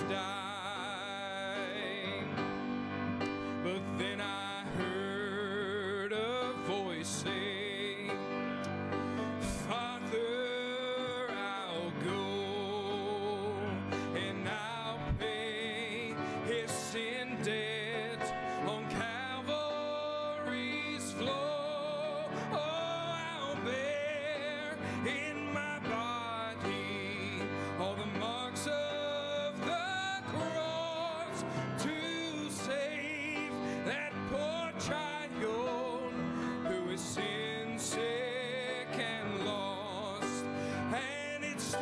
die. But then I heard a voice say, Father, I'll go, and I'll pay his sin debt on Calvary's floor. Oh, I'll bear in my body all the marks of the cross to save that poor child who is sin sick and lost. And it's still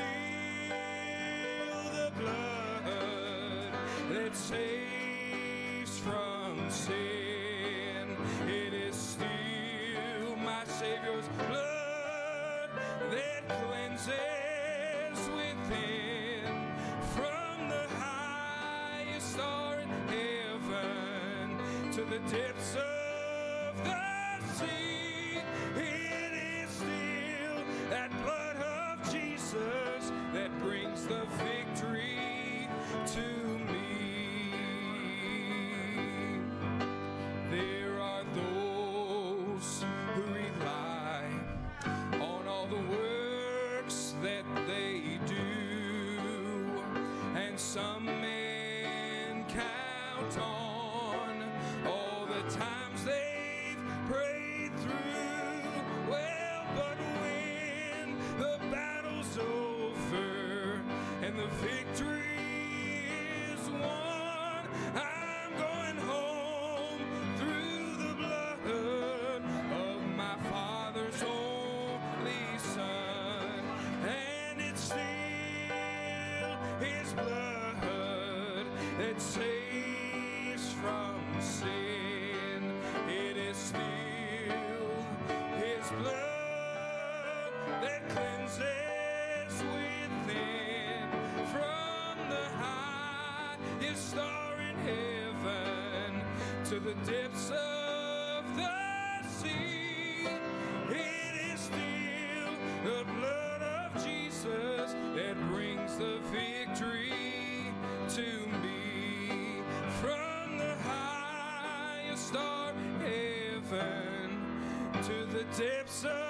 the blood that saves from sin. It is still my Savior's blood that cleanses within. From the highest star in heaven to the depths of the sea, it is still that blood of Jesus that brings the victory to me. There are those who rely on all the works that they do, and some men count on all the times they've prayed through. Well, but when the battle's over and the victory is won, I'm going home through the blood of my Father's only Son. And it's still his blood that saves from sin. It is still his blood that cleanses within. From the highest star in heaven to the depths of the sea, it is still the blood of Jesus that brings the victory to me. From the highest star in heaven to the depths of